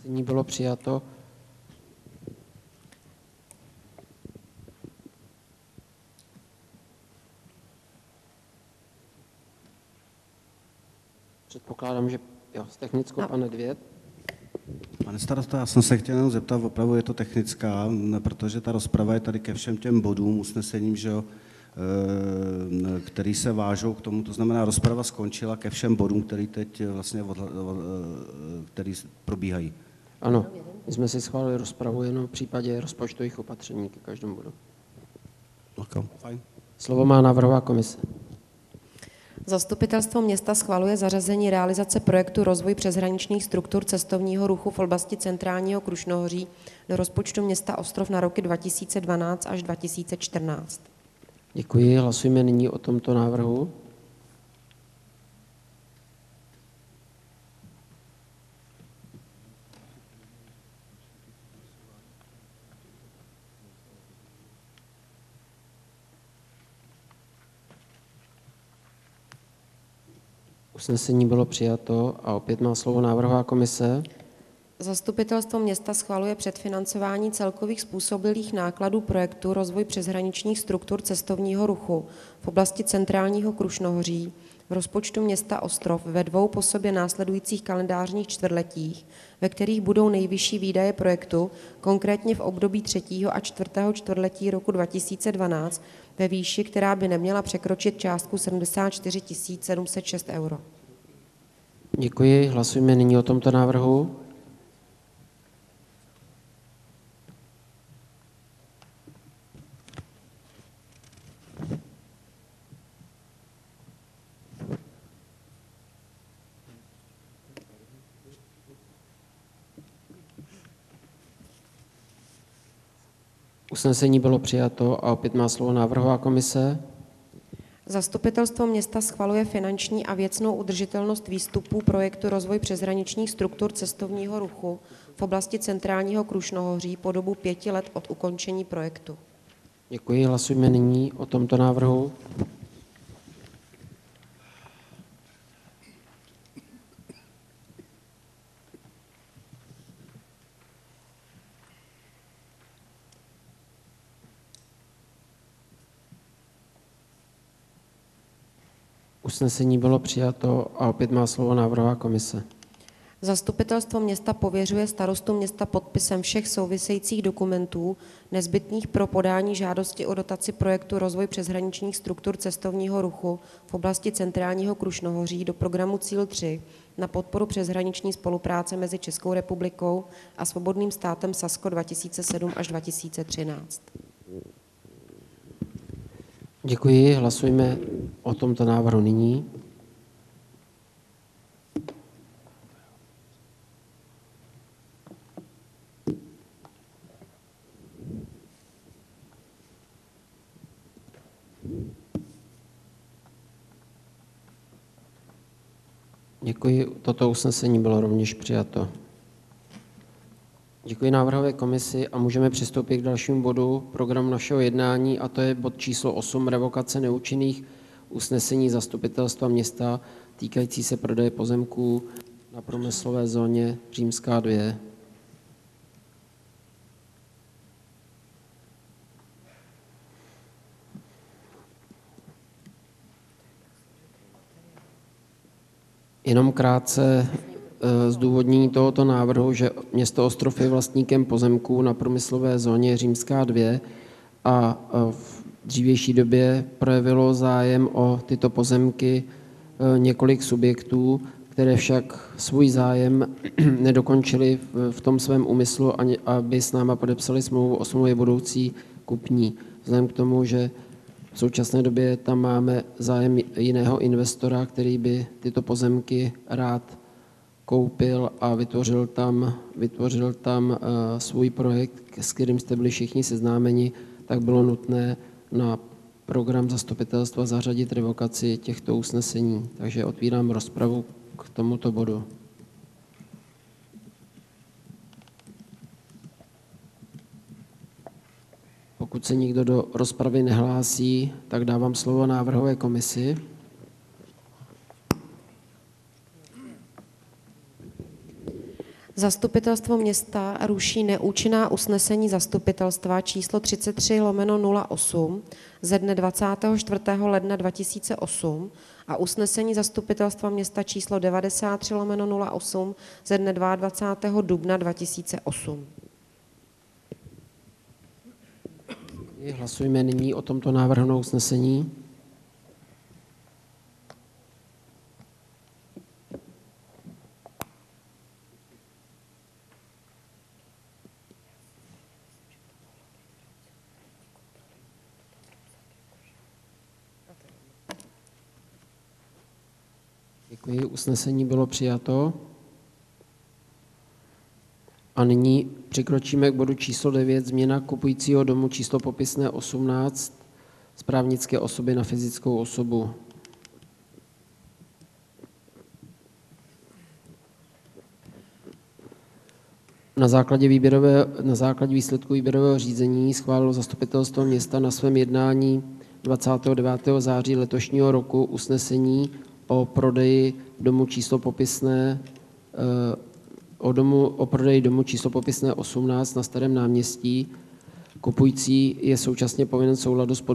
Usnesení bylo přijato. Předpokládám, že jo, s technickou, pane Dvět. Pane starosto, já jsem se chtěl jenom zeptat, opravdu je to technická, protože ta rozprava je tady ke všem těm bodům, usnesením, že jo, který se vážou k tomu, to znamená, rozprava skončila ke všem bodům, který teď vlastně který probíhají. Ano, my jsme si schválili rozpravu jenom v případě rozpočtových opatření ke každému bodu. Okay, fajn. Slovo má návrhová komise. Zastupitelstvo města schvaluje zařazení realizace projektu Rozvoj přeshraničních struktur cestovního ruchu v oblasti centrálního Krušnohoří do rozpočtu města Ostrov na roky 2012 až 2014. Děkuji. Hlasujeme nyní o tomto návrhu. Usnesení bylo přijato a opět má slovo návrhová komise. Zastupitelstvo města schvaluje předfinancování celkových způsobilých nákladů projektu Rozvoj přeshraničních struktur cestovního ruchu v oblasti centrálního Krušnohoří v rozpočtu města Ostrov ve 2 po sobě následujících kalendářních čtvrtletích, ve kterých budou nejvyšší výdaje projektu, konkrétně v období 3. a 4. čtvrtletí roku 2012 ve výši, která by neměla překročit částku 74 706 €. Děkuji. Hlasujeme nyní o tomto návrhu. Usnesení bylo přijato a opět má slovo návrhová komise. Zastupitelstvo města schvaluje finanční a věcnou udržitelnost výstupů projektu Rozvoj přeshraničních struktur cestovního ruchu v oblasti centrálního Krušnohoří po dobu 5 let od ukončení projektu. Děkuji. Hlasujeme nyní o tomto návrhu. Usnesení bylo přijato a opět má slovo návrhová komise. Zastupitelstvo města pověřuje starostu města podpisem všech souvisejících dokumentů nezbytných pro podání žádosti o dotaci projektu Rozvoj přeshraničních struktur cestovního ruchu v oblasti centrálního Krušnohoří do programu Cíl 3 na podporu přeshraniční spolupráce mezi Českou republikou a svobodným státem Sasko 2007 až 2013. Děkuji. Hlasujeme o tomto návrhu nyní. Děkuji. Toto usnesení bylo rovněž přijato. Děkuji návrhové komisi a můžeme přistoupit k dalšímu bodu programu našeho jednání, a to je bod číslo 8, revokace neúčinných usnesení zastupitelstva města týkající se prodeje pozemků na průmyslové zóně Římská 2. Jenom krátce zdůvodnění tohoto návrhu, že město Ostrov je vlastníkem pozemků na průmyslové zóně Římská 2 a v dřívější době projevilo zájem o tyto pozemky několik subjektů, které však svůj zájem nedokončili v tom svém úmyslu, aby s náma podepsali smlouvu o smlouvě budoucí kupní. Vzhledem k tomu, že v současné době tam máme zájem jiného investora, který by tyto pozemky rád koupil a vytvořil tam svůj projekt, s kterým jste byli všichni seznámeni, tak bylo nutné na program zastupitelstva zařadit revokaci těchto usnesení. Takže otvírám rozpravu k tomuto bodu. Pokud se nikdo do rozpravy nehlásí, tak dávám slovo návrhové komisi. Zastupitelstvo města ruší neúčinná usnesení zastupitelstva číslo 33/08 ze dne 24. ledna 2008 a usnesení zastupitelstva města číslo 93/08 ze dne 22. dubna 2008. Hlasujeme nyní o tomto návrhu na usnesení. Děkuji, usnesení bylo přijato. A nyní přikročíme k bodu číslo 9, změna kupujícího domu číslo popisné 18 z právnické osoby na fyzickou osobu. Na základě výsledku výběrového řízení schválilo zastupitelstvo města na svém jednání 29. září letošního roku usnesení o prodeji domu číslo popisné o prodeji domu číslo popisné 18 na Starém náměstí. Kupující je současně povinen v souladu s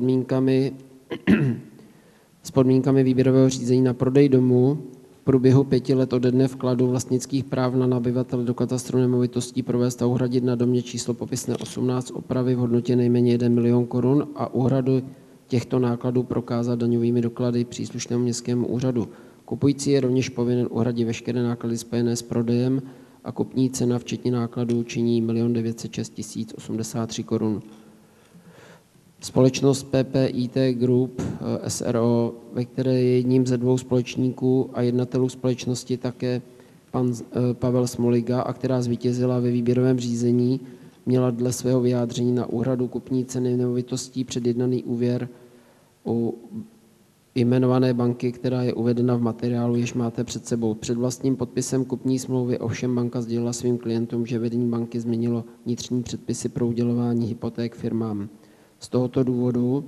podmínkami výběrového řízení na prodej domu v průběhu 5 let ode dne vkladu vlastnických práv na nabyvatele do katastru nemovitostí provést a uhradit na domě číslo popisné 18 opravy v hodnotě nejméně 1 milion korun a úhradu těchto nákladů prokázat daňovými doklady příslušnému městskému úřadu. Kupující je rovněž povinen uhradit veškeré náklady spojené s prodejem a kupní cena včetně nákladů činí 1 906 083 korun. Společnost PPIT Group SRO, ve které je jedním ze 2 společníků a jednatelů společnosti také pan Pavel Smoliga, a která zvítězila ve výběrovém řízení, měla dle svého vyjádření na úhradu kupní ceny nemovitostí předjednaný úvěr u jmenované banky, která je uvedena v materiálu, jež máte před sebou. Před vlastním podpisem kupní smlouvy ovšem banka sdělila svým klientům, že vedení banky změnilo vnitřní předpisy pro udělování hypoték firmám. Z tohoto důvodu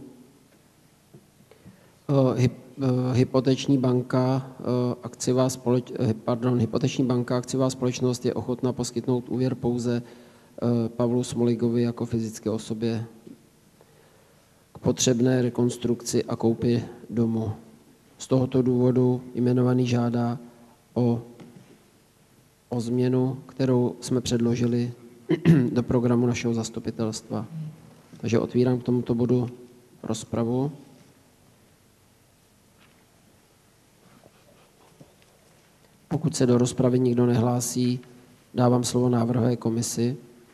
Hypoteční banka akciová společnost je ochotna poskytnout úvěr pouze Pavlu Smoligovi jako fyzické osobě k potřebné rekonstrukci a koupi domu. Z tohoto důvodu jmenovaný žádá o změnu, kterou jsme předložili do programu našeho zastupitelstva. Takže otvírám k tomuto bodu rozpravu. Pokud se do rozpravy nikdo nehlásí, dávám slovo návrhové komisi.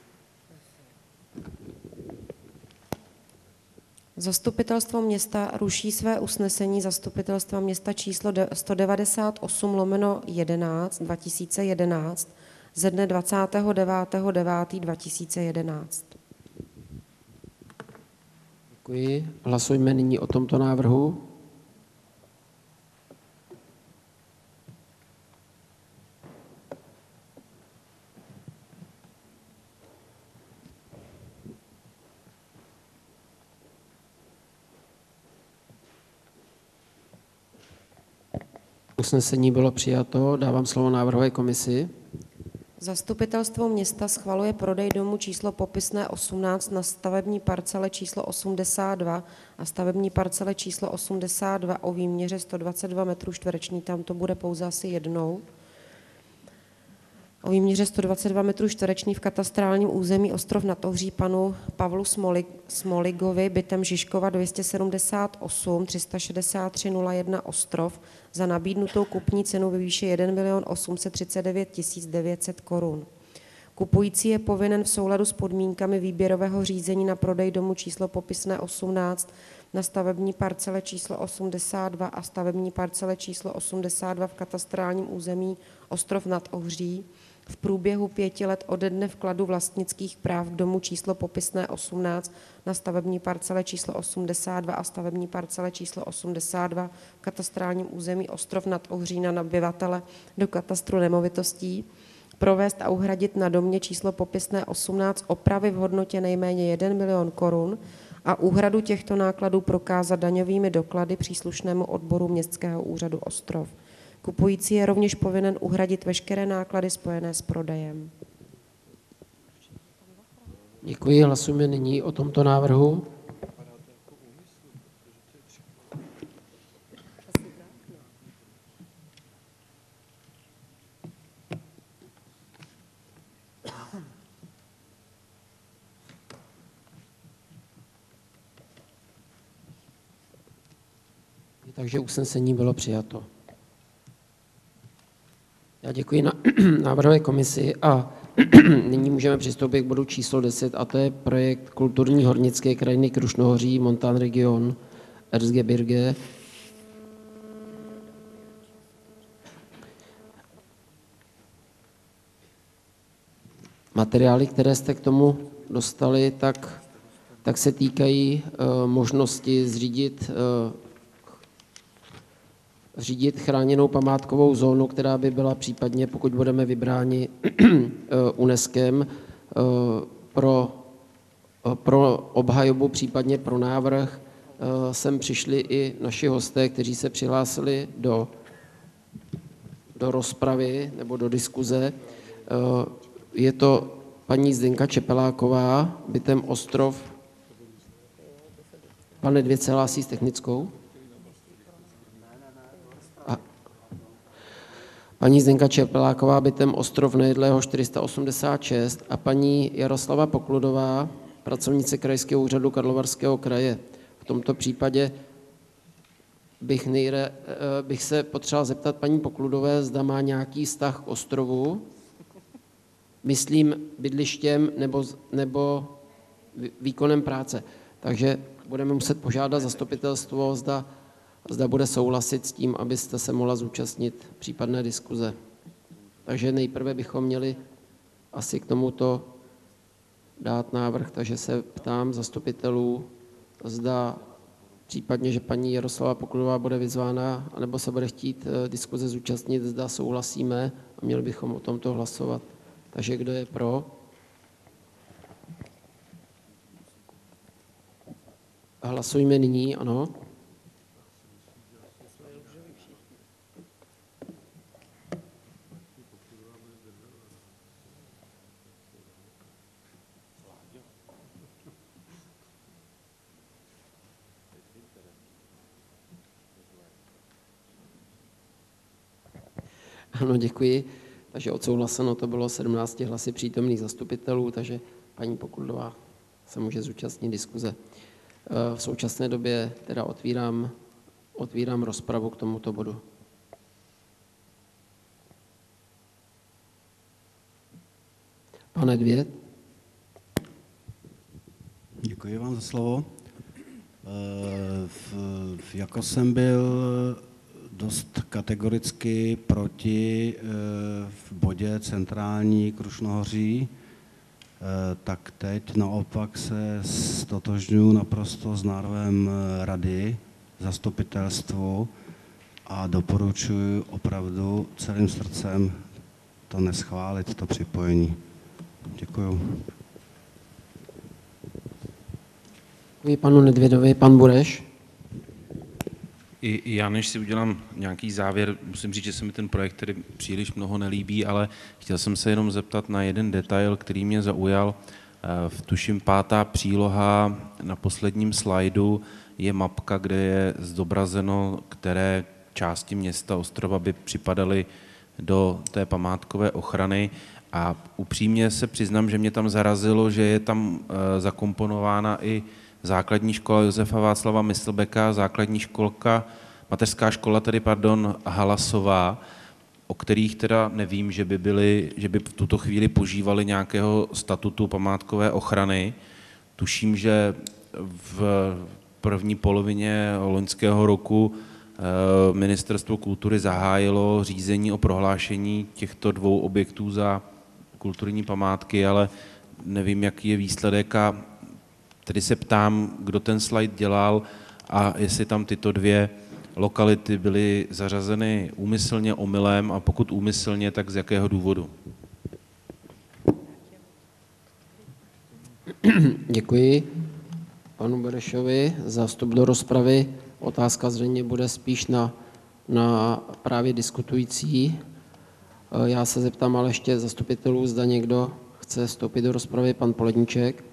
Zastupitelstvo města ruší své usnesení zastupitelstva města číslo 198/11 2011 ze dne 29.9.2011. Děkuji. Hlasujme nyní o tomto návrhu. Usnesení bylo přijato. Dávám slovo návrhové komisi. Zastupitelstvo města schvaluje prodej domu číslo popisné 18 na stavební parcele číslo 82 a stavební parcele číslo 82 o výměře 122 metrů čtverečních, tam to bude pouze asi jednou, o výměře 122 metrů čtverečních v katastrálním území Ostrov nad Ohří panu Pavlu Smoligovi bytem Žižkova 278 363 01 Ostrov za nabídnutou kupní cenu ve výši 1 839 900 korun. Kupující je povinen v souladu s podmínkami výběrového řízení na prodej domu číslo popisné 18 na stavební parcele číslo 82 a stavební parcele číslo 82 v katastrálním území Ostrov nad Ohří v průběhu 5 let ode dne vkladu vlastnických práv k domu číslo popisné 18 na stavební parcele číslo 82 a stavební parcele číslo 82 v katastrálním území Ostrov nad Ohří na nabyvatele do katastru nemovitostí, provést a uhradit na domě číslo popisné 18 opravy v hodnotě nejméně 1 milion korun a úhradu těchto nákladů prokázat daňovými doklady příslušnému odboru Městského úřadu Ostrov. Kupující je rovněž povinen uhradit veškeré náklady spojené s prodejem. Děkuji. Hlasujeme nyní o tomto návrhu. Takže usnesení bylo přijato. Já děkuji návrhové komisi a nyní můžeme přistoupit k bodu číslo 10 a to je projekt kulturní hornické krajiny Krušnohoří, Montan region, Erzgebirge. Materiály, které jste k tomu dostali, tak se týkají možnosti zřídit chráněnou památkovou zónu, která by byla případně, pokud budeme vybráni UNESCOem, pro obhajobu, případně pro návrh. Sem přišli i naši hosté, kteří se přihlásili do rozpravy nebo do diskuze. Je to paní Zdenka Čepeláková, bytem Ostrov. Pane Dvěd se hlásí s technickou? Paní Zdenka Čepeláková, bytem Ostrov Nejedlého 486 a paní Jaroslava Pokludová, pracovnice Krajského úřadu Karlovarského kraje. V tomto případě bych se potřeboval zeptat paní Pokludové, zda má nějaký vztah k Ostrovu, myslím bydlištěm nebo výkonem práce. Takže budeme muset požádat zastupitelstvo, zda bude souhlasit s tím, abyste se mohla zúčastnit případné diskuze. Takže nejprve bychom měli asi k tomuto dát návrh, takže se ptám zastupitelů, zda případně, že paní Jaroslava Pokludová bude vyzvána, anebo se bude chtít diskuze zúčastnit, zda souhlasíme a měli bychom o tomto hlasovat. Takže kdo je pro? Hlasujme nyní, ano. Ano, děkuji. Takže odsouhlaseno to bylo 17 hlasy přítomných zastupitelů, takže paní Pokludová se může zúčastnit diskuze. V současné době teda otvírám rozpravu k tomuto bodu. Pane Dvěd. Děkuji vám za slovo. Jako jsem byl dost kategoricky proti v bodě centrální Krušnohoří, tak teď naopak se stotožňuji naprosto s návrhem rady, zastupitelstvu a doporučuji opravdu celým srdcem to neschválit, to připojení. Děkuju. Děkuji panu Nedvědovi. Pan Bureš. I já, než si udělám nějaký závěr, musím říct, že se mi ten projekt tedy příliš mnoho nelíbí, ale chtěl jsem se jenom zeptat na jeden detail, který mě zaujal. Tuším 5. příloha na posledním slajdu je mapka, kde je zobrazeno, které části města Ostrova by připadaly do té památkové ochrany. A upřímně se přiznám, že mě tam zarazilo, že je tam zakomponována i základní škola Josefa Václava Myslbeka, mateřská škola Halasová, o kterých teda nevím, že by v tuto chvíli požívali nějakého statutu památkové ochrany. Tuším, že v první polovině loňského roku Ministerstvo kultury zahájilo řízení o prohlášení těchto 2 objektů za kulturní památky, ale nevím, jaký je výsledek a tedy se ptám, kdo ten slide dělal a jestli tam tyto 2 lokality byly zařazeny úmyslně, omylem a pokud úmyslně, tak z jakého důvodu? Děkuji panu Berešovi za vstup do rozpravy. Otázka zřejmě bude spíš na na právě diskutující. Já se zeptám ale ještě zastupitelů, zda někdo chce vstoupit do rozpravy. Pan Poledníček.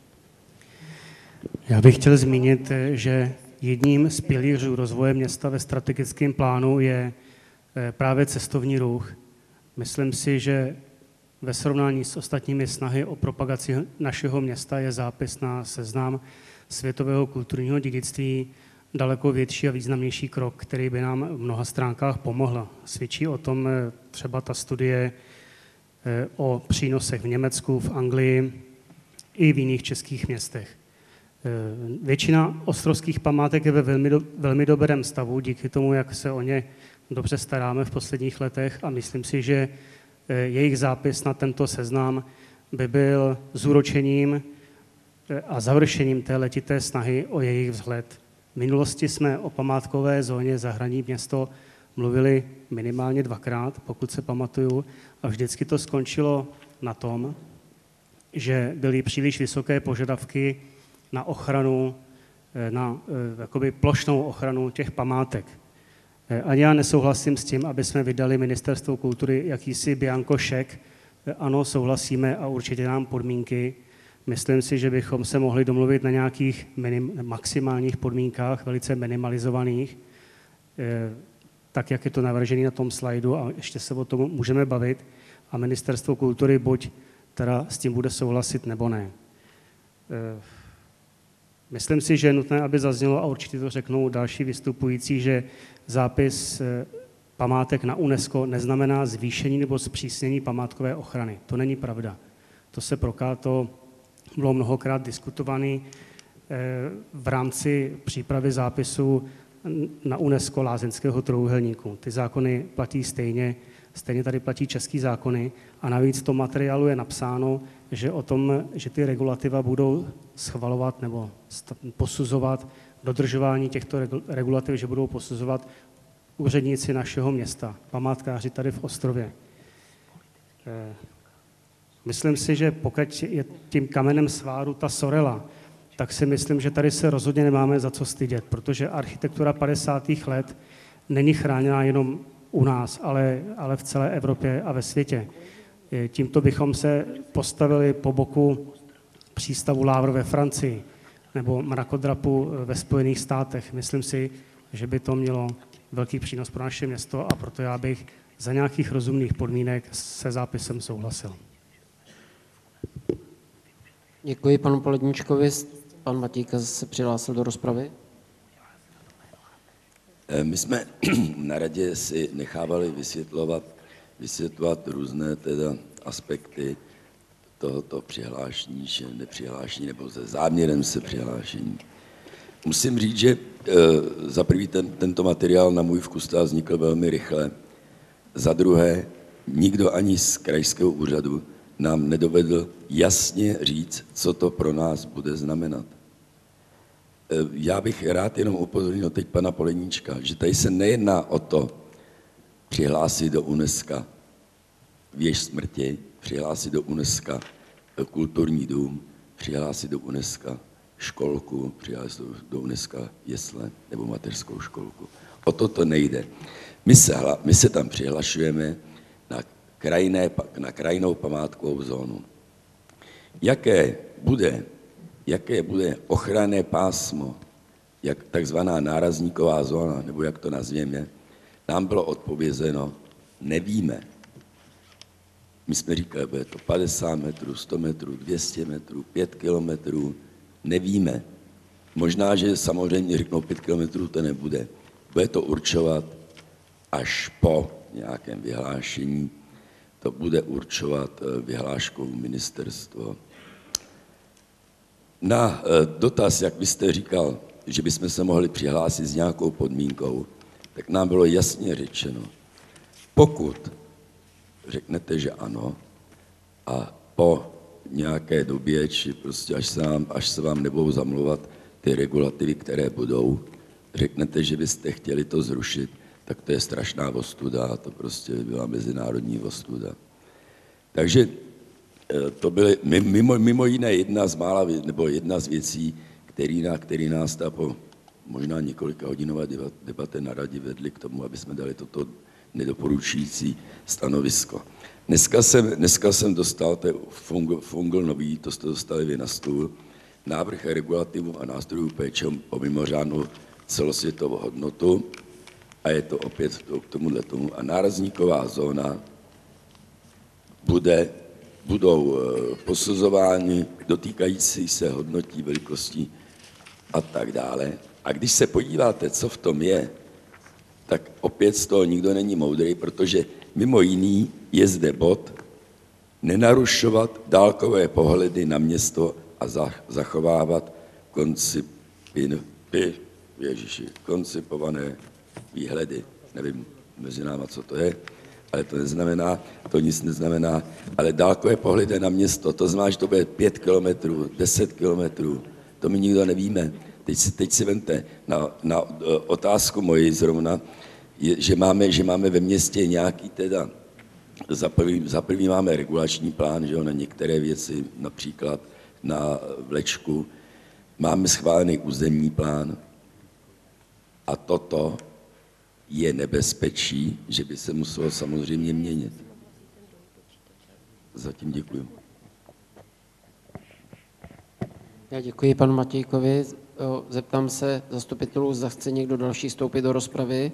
Já bych chtěl zmínit, že jedním z pilířů rozvoje města ve strategickém plánu je právě cestovní ruch. Myslím si, že ve srovnání s ostatními snahy o propagaci našeho města je zápis na seznam světového kulturního dědictví daleko větší a významnější krok, který by nám v mnoha stránkách pomohl. Svědčí o tom třeba ta studie o přínosech v Německu, v Anglii i v jiných českých městech. Většina ostrovských památek je ve velmi dobrém stavu, díky tomu, jak se o ně dobře staráme v posledních letech, a myslím si, že jejich zápis na tento seznam by byl zúročením a završením té letité snahy o jejich vzhled. V minulosti jsme o památkové zóně Zahradní město mluvili minimálně 2krát, pokud se pamatuju, a vždycky to skončilo na tom, že byly příliš vysoké požadavky na ochranu, na jakoby plošnou ochranu těch památek. Ani já nesouhlasím s tím, aby jsme vydali Ministerstvu kultury jakýsi bianko šek. Ano, souhlasíme a určitě nám podmínky. Myslím si, že bychom se mohli domluvit na nějakých maximálních podmínkách, velice minimalizovaných, tak, jak je to navržené na tom slajdu, a ještě se o tom můžeme bavit. A Ministerstvo kultury buď teda s tím bude souhlasit, nebo ne. Myslím si, že je nutné, aby zaznělo, a určitě to řeknou další vystupující, že zápis památek na UNESCO neznamená zvýšení nebo zpřísnění památkové ochrany. To není pravda. To bylo mnohokrát diskutované v rámci přípravy zápisu na UNESCO lázeňského trojúhelníku. Ty zákony platí stejně tady platí český zákony, a navíc v tom materiálu je napsáno, že ty regulativa budou schvalovat nebo posuzovat dodržování těchto regulativ, že budou posuzovat úředníci našeho města, památkáři tady v Ostrově. Myslím si, že pokud je tím kamenem sváru ta sorela, tak si myslím, že tady se rozhodně nemáme za co stydět, protože architektura 50. let není chráněná jenom u nás, ale v celé Evropě a ve světě. Tímto bychom se postavili po boku přístavu Lávr ve Francii nebo mrakodrapu ve Spojených státech. Myslím si, že by to mělo velký přínos pro naše město, a proto já bych za nějakých rozumných podmínek se zápisem souhlasil. Děkuji panu Poledníčkovi. Pan Matíka se přihlásil do rozpravy. My jsme na radě si nechávali vysvětlovat různé teda aspekty tohoto přihlášení, že nepřihlášení nebo se záměrem se přihlášení. Musím říct, že za prvý tento materiál na můj vkus vznikl velmi rychle. Za druhé, nikdo ani z krajského úřadu nám nedovedl jasně říct, co to pro nás bude znamenat. Já bych rád jenom upozornil teď pana Poledníčka, že tady se nejedná o to přihlásit do UNESCO věž smrti, přihlásit do UNESCO kulturní dům, přihlásit do UNESCO školku, přihlásit do UNESCO jesle nebo mateřskou školku. O to nejde. My se tam přihlašujeme na krajinnou památkovou zónu. Jaké bude ochranné pásmo, jak takzvaná nárazníková zóna, nebo jak to nazvěme, nám bylo odpovězeno, nevíme. My jsme říkali, bude to 50 metrů, 100 metrů, 200 metrů, 5 kilometrů, nevíme. Možná, že samozřejmě řeknou 5 kilometrů, to nebude. Bude to určovat až po nějakém vyhlášení, to bude určovat vyhláškou ministerstvo. Na dotaz, jak vy jste říkal, že bychom se mohli přihlásit s nějakou podmínkou, tak nám bylo jasně řečeno, pokud řeknete, že ano, a po nějaké době, či prostě až se vám nebudou zamlouvat ty regulativy, které budou, řeknete, že byste chtěli to zrušit, tak to je strašná ostuda, to prostě byla mezinárodní ostuda. Takže to byly mimo jiné jedna z věcí, který nás po možná několikahodinová debata na radě vedly k tomu, aby jsme dali toto nedoporučující stanovisko. Dneska jsem dostal, to je fungl nový, to jste dostali vy na stůl, návrh regulativu a nástrojů péče o mimořádnou celosvětovou hodnotu a je to opět k tomuhle tomu. A nárazníková zóna budou posuzovány dotýkající se hodnotí, velikostí a tak dále. A když se podíváte, co v tom je, tak opět z toho nikdo není moudrý, protože mimo jiný je zde bod nenarušovat dálkové pohledy na město a zachovávat koncipované výhledy. Nevím mezi náma, co to je, ale to nic neznamená. Ale dálkové pohledy na město, to znamená, že to bude 5 kilometrů, 10 kilometrů, to my nikdo nevíme. Teď si vemte na otázku moji zrovna, že máme ve městě nějaký teda, za první máme regulační plán, že jo, na některé věci, například na vlečku, máme schválený územní plán a toto je nebezpečí, že by se muselo samozřejmě měnit. Zatím děkuji. Já děkuji panu Matějkovi. Zeptám se zastupitelů, zda chce někdo další vstoupit do rozpravy.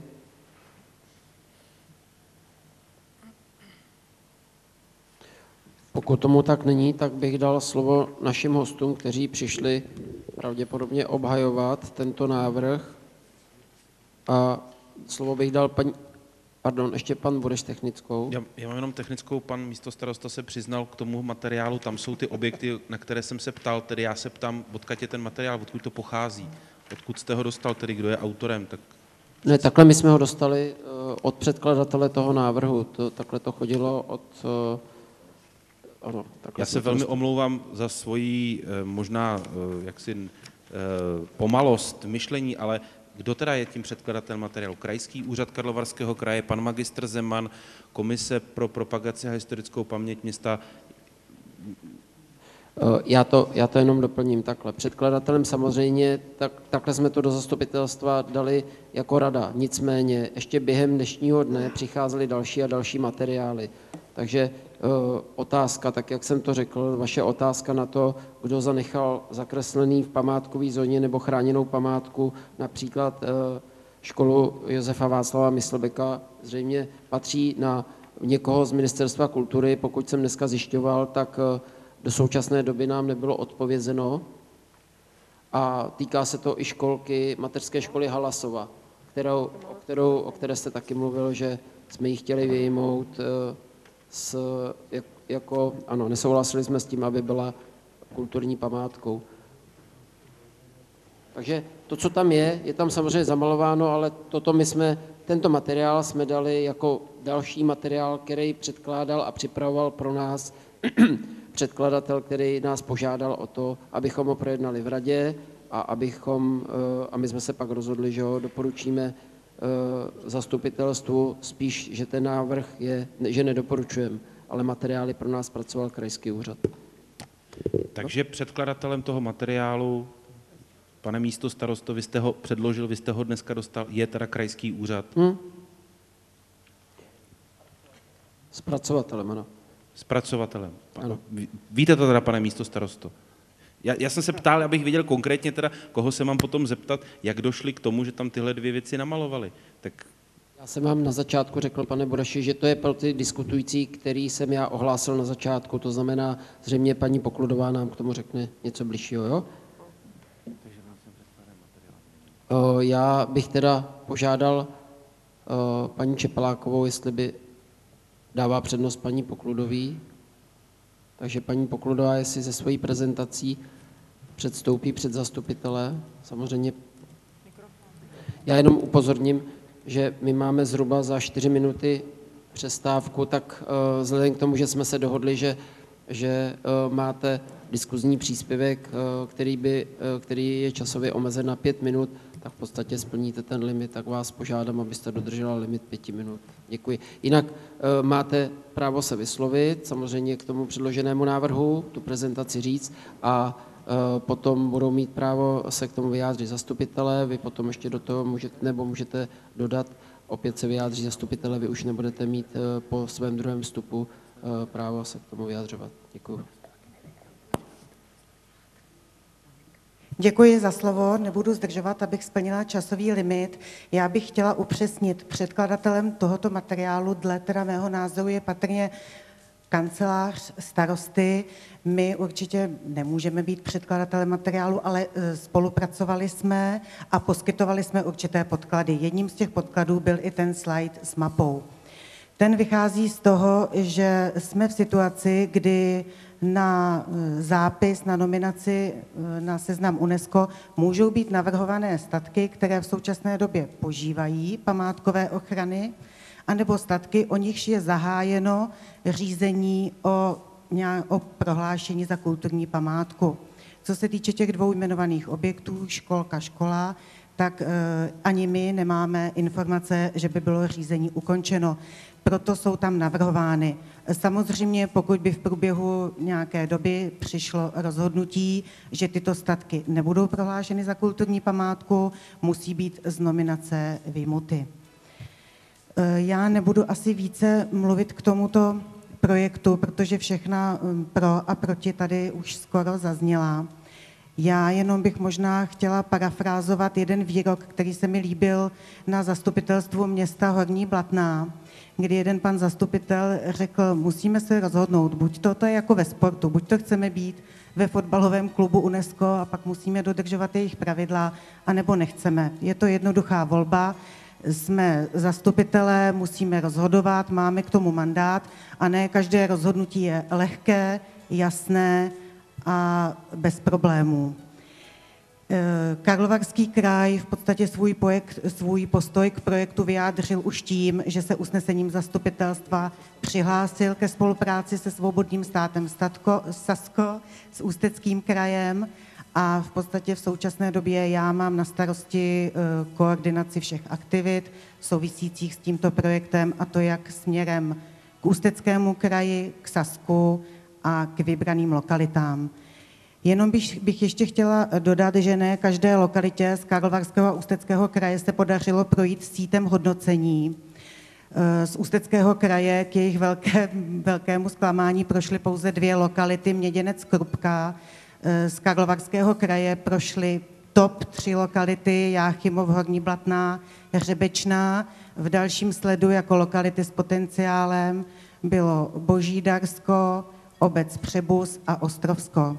Pokud tomu tak není, tak bych dal slovo našim hostům, kteří přišli pravděpodobně obhajovat tento návrh. A slovo bych dal ještě pan Bureš technickou. Já mám jenom technickou, pan místostarosta se přiznal k tomu materiálu, tam jsou ty objekty, na které jsem se ptal, tedy já se ptám, odkud je ten materiál, odkud to pochází, odkud jste ho dostal, tedy kdo je autorem, tak... Ne, takhle my jsme ho dostali od předkladatele toho návrhu, takhle to chodilo od... Ano, já se velmi omlouvám za svoji možná jaksi pomalost myšlení, ale kdo teda je tím předkladatel materiálu? Krajský úřad Karlovarského kraje, pan magistr Zeman, Komise pro propagaci a historickou paměť města? Já to jenom doplním takhle. Předkladatelem samozřejmě, takhle jsme to do zastupitelstva dali jako rada. Nicméně ještě během dnešního dne přicházely další a další materiály. Takže otázka, tak jak jsem to řekl, vaše otázka na to, kdo zanechal zakreslený v památkové zóně nebo chráněnou památku, například školu Josefa Václava Myslbeka, zřejmě patří na někoho z Ministerstva kultury. Pokud jsem dneska zjišťoval, tak do současné doby nám nebylo odpovězeno. A týká se to i školky, mateřské školy Halasova, o které jste taky mluvil, že jsme ji chtěli vyjmout ano, nesouhlasili jsme s tím, aby byla kulturní památkou. Takže to, co tam je tam samozřejmě zamalováno, ale tento materiál jsme dali jako další materiál, který předkládal a připravoval pro nás předkladatel, který nás požádal o to, abychom ho projednali v radě a my jsme se pak rozhodli, že ho doporučíme zastupitelstvu, spíš, že ten návrh že nedoporučujeme, ale materiály pro nás pracoval krajský úřad. Takže předkladatelem toho materiálu, pane místostarosto, vy jste ho předložil, vy jste ho dneska dostal, je teda krajský úřad? Zpracovatelem, ano. Zpracovatelem. Ano. Víte to teda, pane místostarosto? Já jsem se ptal, abych viděl konkrétně teda, koho se mám potom zeptat, jak došli k tomu, že tam tyhle dvě věci namalovali. Tak... Já jsem vám na začátku řekl, pane Bureši, že to je pro ty diskutující, který jsem já ohlásil na začátku, to znamená, zřejmě paní Pokludová nám k tomu řekne něco bližšího, jo? Já bych teda požádal paní Čepelákovou, jestli by dává přednost paní Pokludový. Takže paní Pokludová, jestli se svojí prezentací předstoupí před zastupitele, samozřejmě. Já jenom upozorním, že my máme zhruba za 4 minuty přestávku, tak vzhledem k tomu, že jsme se dohodli, že máte diskuzní příspěvek, který je časově omezen na 5 minut, tak v podstatě splníte ten limit, tak vás požádám, abyste dodržela limit 5 minut. Děkuji. Jinak máte právo se vyslovit, samozřejmě k tomu předloženému návrhu, tu prezentaci říct a potom budou mít právo se k tomu vyjádřit zastupitelé, vy potom ještě do toho můžete dodat, opět se vyjádří zastupitelé, vy už nebudete mít po svém druhém vstupu právo se k tomu vyjádřovat. Děkuji. Děkuji za slovo, nebudu zdržovat, abych splnila časový limit. Já bych chtěla upřesnit, předkladatelem tohoto materiálu dle teda mého názoru je patrně kancelář starosty. My určitě nemůžeme být předkladatelem materiálu, ale spolupracovali jsme a poskytovali jsme určité podklady. Jedním z těch podkladů byl i ten slide s mapou. Ten vychází z toho, že jsme v situaci, kdy na zápis, na nominaci na seznam UNESCO můžou být navrhované statky, které v současné době požívají památkové ochrany, anebo statky, o nichž je zahájeno řízení o prohlášení za kulturní památku. Co se týče těch dvou jmenovaných objektů, školka, škola, tak ani my nemáme informace, že by bylo řízení ukončeno. Proto jsou tam navrhovány. Samozřejmě, pokud by v průběhu nějaké doby přišlo rozhodnutí, že tyto statky nebudou prohlášeny za kulturní památku, musí být z nominace vyjmuty. Já nebudu asi více mluvit k tomuto projektu, protože všechna pro a proti tady už skoro zazněla. Já jenom bych možná chtěla parafrázovat jeden výrok, který se mi líbil na zastupitelstvu města Horní Blatná, kdy jeden pan zastupitel řekl, musíme se rozhodnout, buď to je jako ve sportu, buď to chceme být ve fotbalovém klubu UNESCO a pak musíme dodržovat jejich pravidla, anebo nechceme. Je to jednoduchá volba, jsme zastupitelé, musíme rozhodovat, máme k tomu mandát a ne každé rozhodnutí je lehké, jasné a bez problémů. Karlovarský kraj v podstatě svůj postoj k projektu vyjádřil už tím, že se usnesením zastupitelstva přihlásil ke spolupráci se Svobodným státem Sasko, s Ústeckým krajem a v podstatě v současné době já mám na starosti koordinaci všech aktivit souvisících s tímto projektem, a to jak směrem k Ústeckému kraji, k Sasku a k vybraným lokalitám. Jenom bych ještě chtěla dodat, že ne každé lokalitě z Karlovarského a Ústeckého kraje se podařilo projít sítem hodnocení. Z Ústeckého kraje k jejich velkému zklamání prošly pouze 2 lokality, Měděnec, Krupka. Z Karlovarského kraje prošly top 3 lokality, Jáchymov, Horní Blatná, Hřebečná. V dalším sledu jako lokality s potenciálem bylo Božídarsko, obec Přebus a Ostrovsko.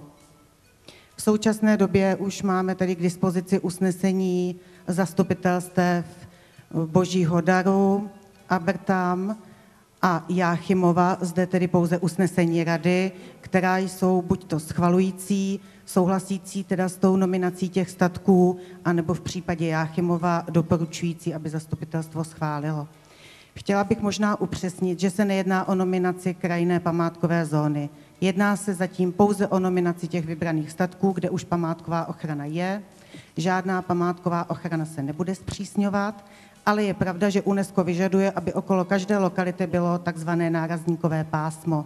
V současné době už máme tedy k dispozici usnesení zastupitelstev Božího Daru, Abertam a Jáchymova, zde tedy pouze usnesení rady, která jsou buď to schvalující, souhlasící teda s tou nominací těch statků, anebo v případě Jáchymova doporučující, aby zastupitelstvo schválilo. Chtěla bych možná upřesnit, že se nejedná o nominaci krajinné památkové zóny. Jedná se zatím pouze o nominaci těch vybraných statků, kde už památková ochrana je. Žádná památková ochrana se nebude zpřísňovat, ale je pravda, že UNESCO vyžaduje, aby okolo každé lokality bylo takzvané nárazníkové pásmo.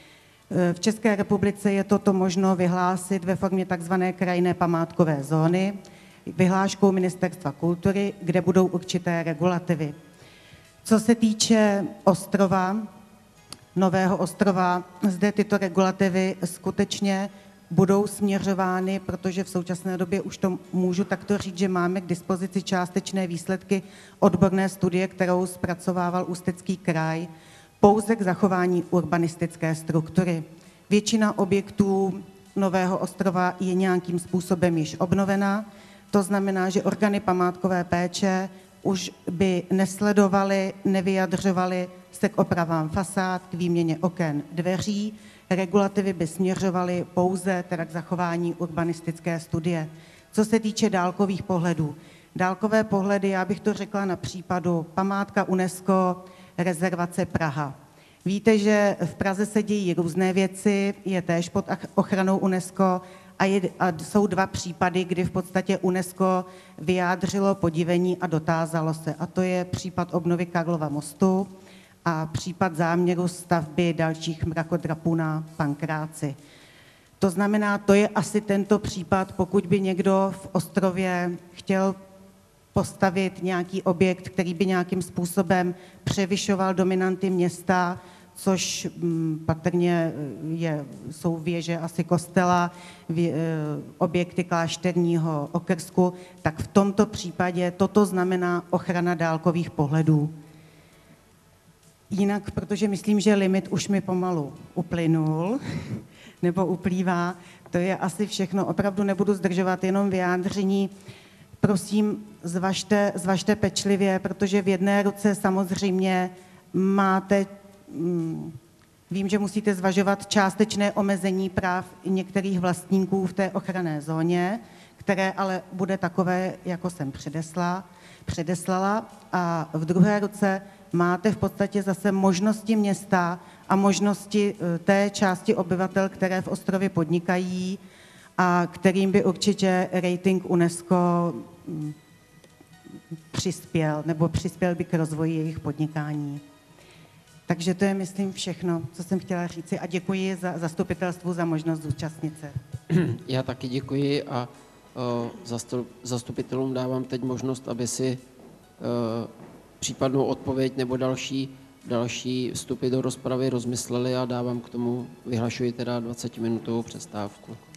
V České republice je toto možno vyhlásit ve formě takzvané krajinné památkové zóny, vyhláškou Ministerstva kultury, kde budou určité regulativy. Co se týče ostrova, Nového Ostrova, zde tyto regulativy skutečně budou směřovány, protože v současné době už to můžu takto říct, že máme k dispozici částečné výsledky odborné studie, kterou zpracovával Ústecký kraj, pouze k zachování urbanistické struktury. Většina objektů Nového Ostrova je nějakým způsobem již obnovena, to znamená, že orgány památkové péče už by nesledovali, nevyjadřovali se k opravám fasád, k výměně oken, dveří. Regulativy by směřovaly pouze teda k zachování urbanistické studie. Co se týče dálkových pohledů. Dálkové pohledy, já bych to řekla na případu památka UNESCO, rezervace Praha. Víte, že v Praze se dějí různé věci, je též pod ochranou UNESCO a jsou 2 případy, kdy v podstatě UNESCO vyjádřilo podivení a dotázalo se. A to je případ obnovy Karlova mostu a případ záměru stavby dalších mrakodrapů na Pankráci. To znamená, to je asi tento případ, pokud by někdo v Ostrově chtěl postavit nějaký objekt, který by nějakým způsobem převyšoval dominanty města, což patrně jsou věže asi kostela, objekty klášterního okrsku, tak v tomto případě toto znamená ochrana dálkových pohledů. Jinak, protože myslím, že limit už mi pomalu uplynul, nebo uplývá, to je asi všechno. Opravdu nebudu zdržovat, jenom vyjádření. Prosím, zvažte pečlivě, protože v jedné ruce samozřejmě máte, vím, že musíte zvažovat částečné omezení práv některých vlastníků v té ochranné zóně, které ale bude takové, jako jsem předeslala. A v druhé ruce máte v podstatě zase možnosti města a možnosti té části obyvatel, které v Ostrově podnikají a kterým by určitě rating UNESCO přispěl by k rozvoji jejich podnikání. Takže to je, myslím, všechno, co jsem chtěla říci a děkuji zastupitelstvu za možnost zúčastnit se. Já taky děkuji a zastupitelům dávám teď možnost, aby si případnou odpověď nebo další vstupy do rozpravy rozmysleli a dávám k tomu, vyhlašuji teda 20-minutovou přestávku.